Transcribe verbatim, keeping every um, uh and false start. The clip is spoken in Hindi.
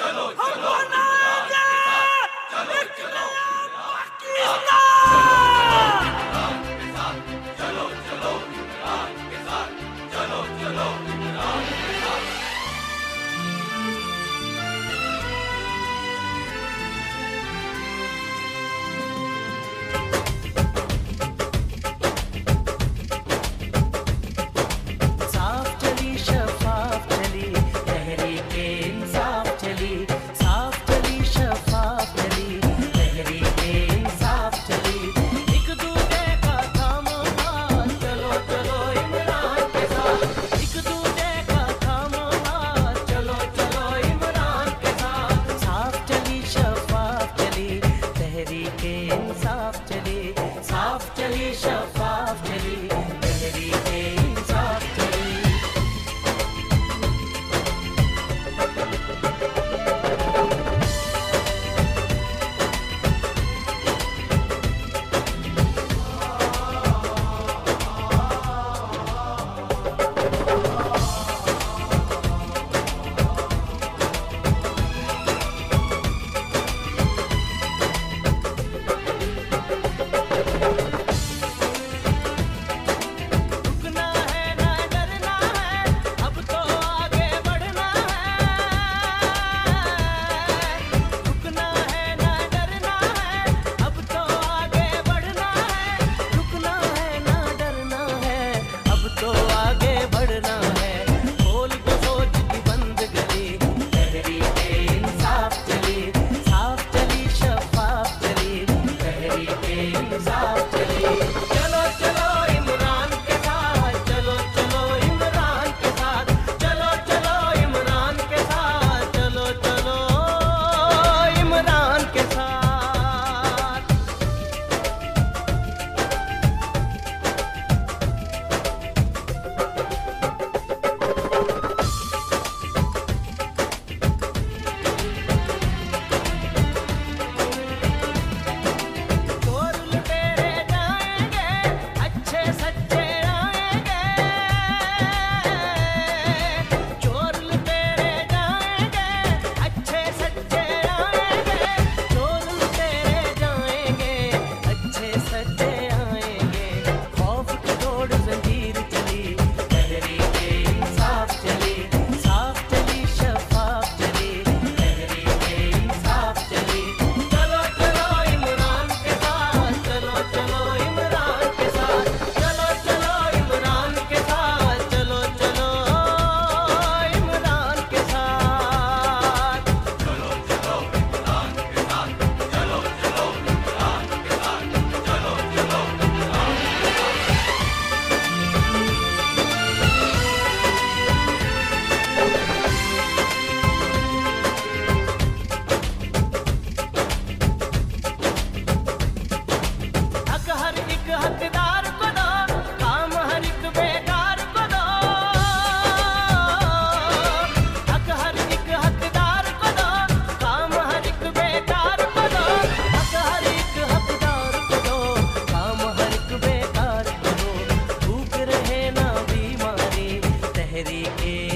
हम बनाएंगे एक नया पाकिस्तान। चलो चलो इमरान के साथ, चलो चलो इमरान के साथ। साफ चली शफाफ चली तहरीके इंसाफ चली, साफ चली शफाफ चली तहरीके इंसाफ चली। एक दूजे का थामो हाथ, चलो चलो इमरान के साथ। एक दूजे का थामो हाथ, चलो चलो इमरान के साथ। साफ चली शफाफ चली तहरीके इंसाफ चली, साफ चली शफाफ चली तहरीके इंसाफ चली। रुकना है ना डरना है, अब तो आगे बढ़ना है। रुकना है ना डरना है, अब तो आगे बढ़ना है। रुकना है ना डरना है, अब तो आगे बढ़ना है। खोल दो सोच की बंद गली, तहरीके इंसाफ चली, साफ चली शफाफ चली तहरीके इंसाफ चली। चलो चलो इमरान के साथ, चलो चलो इमरान के साथ, चलो चलो इमरान के साथ, चलो चलो इमरान के साथ। चोर लुटेरे जाएंगे, अच्छे सच्चे आएंगे। चोर लुटेरे जाएंगे, अच्छे सच्चे आएंगे। चोर लुटेरे जाएंगे, अच्छे सच्चे आएंगे। खौफ की दौड़ जंजीर चली, तहरीके इंसाफ चली, साफ चली शफाफ चली तहरीके इंसाफ चली। चलो चलो इमरान के साथ, चलो चलो इमरान के साथ, चलो चलो इमरान के साथ, चलो चलो इमरान के साथ। चलो चलो इमरान के साथ, चलो चलो इमरान के साथ, चलो चलो इमरान के साथ। हक हर एक हकदार को दो, काम हर एक बेकार को दो। हक हर एक हकदार को दो, काम हर एक बेकार को दो। हक हर एक हकदार को दो, काम हर एक बेकार को दो। भूख रहे ना बीमारी तहरीके